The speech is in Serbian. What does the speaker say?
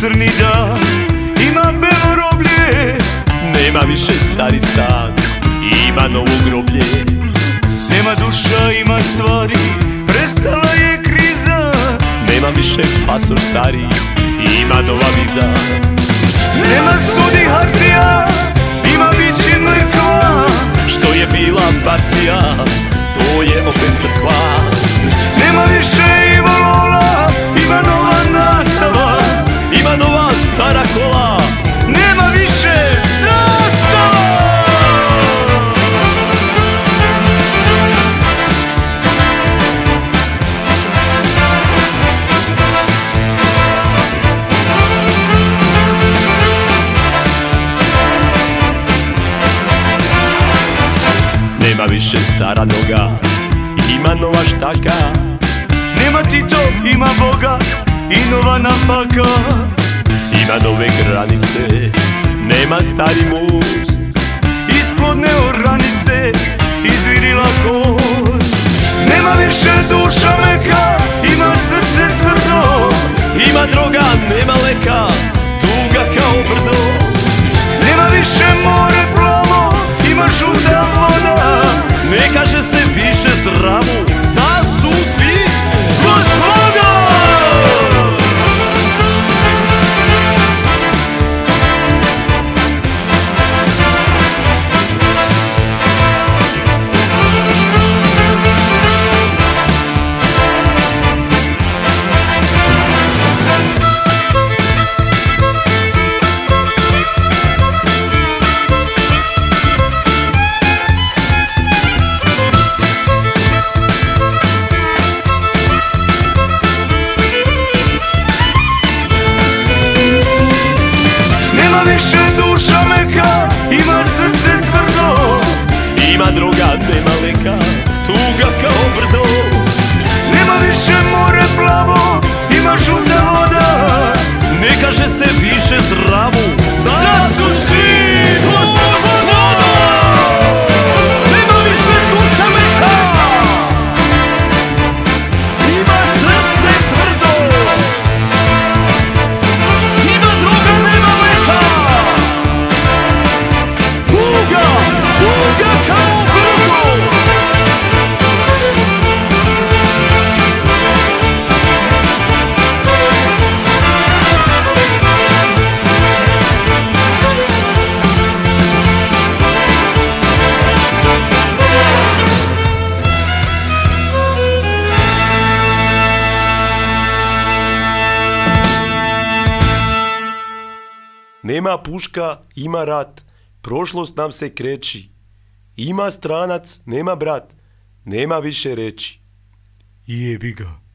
crni dan, ima belo roblje. Nema više stari stan, ima novo groblje. Nema duša, ima stvari, prestala je kriza. Nema više pasoš stari, ima nova viza. Nema sudi hartija, ima biće mrkva. Što je bila partija, to je opet crkva. Nema više i volola, ima nova nastava. Ima nova stara kola, nema više zastava. nema više stara noga, ima nova štaka. Nema Tito, ima Boga i nova nafaka. Ima nove granice, nema stari most. Isplodne oranice, izvirila kost. Nema više duša meka, ima srce tvrdo. Ima droga, nema leka, tuga kao brdo. Nema više more plavo, ima žuta voda. Ne kaže se više zdravu, za su svi gospoda. Više duša meka, ima srce tvrdo. Ima droga, nema leka, tuga kao brdo. Nema više more plavo, ima žuta voda. Ne kaže se više zdravu, sad su svi gospoda. Nema više duša meka, ima srce tvrdo. Ima droga, nema leka, tuga kao brdo. Nema puška, ima rat, prošlost nam se kreći. Ima stranac, nema brat, nema više reći. Jebi ga.